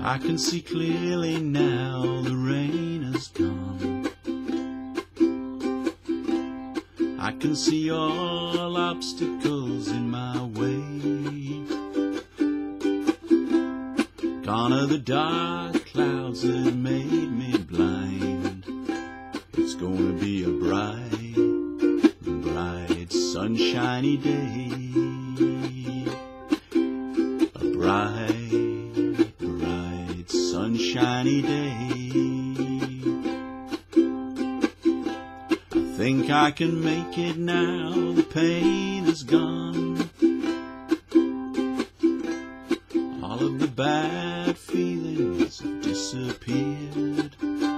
I can see clearly now the rain is gone. I can see all obstacles in my way. Gone are the dark clouds that made me blind. It's gonna be a bright, bright, sunshiny day. A bright, bright, sunshiny day. I think I can make it now, the pain is gone. All of the bad feelings have disappeared.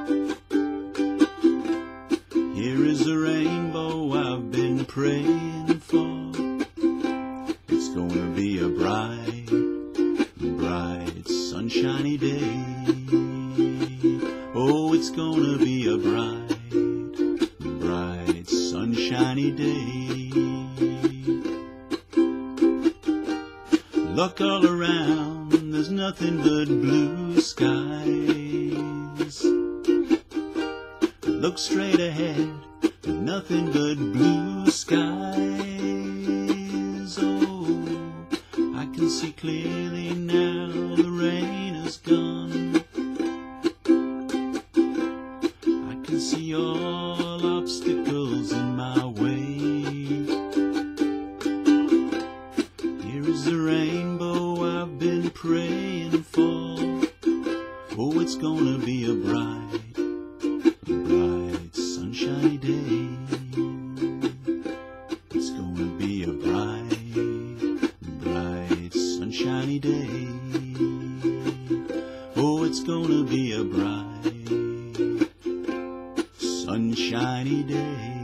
Here is the rainbow I've been praying for. It's gonna be a bright, bright, sunshiny day. Oh, it's gonna be a bright, bright, sunshiny day. Look all around, there's nothing but blue skies. Look straight ahead, there's nothing but blue skies. Oh, I can see clearly now, the rain is gone. I can see all obstacles in my way. Here is the rainbow I've been praying for. Oh, it's gonna be a bright, bright, sunshiny day. It's gonna be a bright, bright, sunshiny day. Oh, it's gonna be a bright, sunshiny day.